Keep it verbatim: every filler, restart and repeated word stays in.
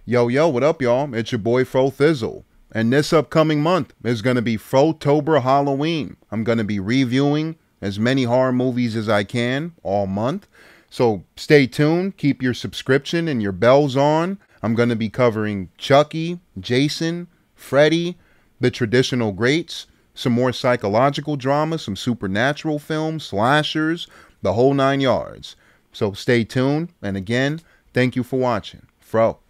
Yo, yo, what up, y'all? It's your boy, Fro Thizzle. And this upcoming month is going to be FROTOBER Halloween. I'm going to be reviewing as many horror movies as I can all month. So stay tuned. Keep your subscription and your bells on. I'm going to be covering Chucky, Jason, Freddy, the traditional greats, some more psychological drama, some supernatural films, slashers, the whole nine yards. So stay tuned. And again, thank you for watching. Fro.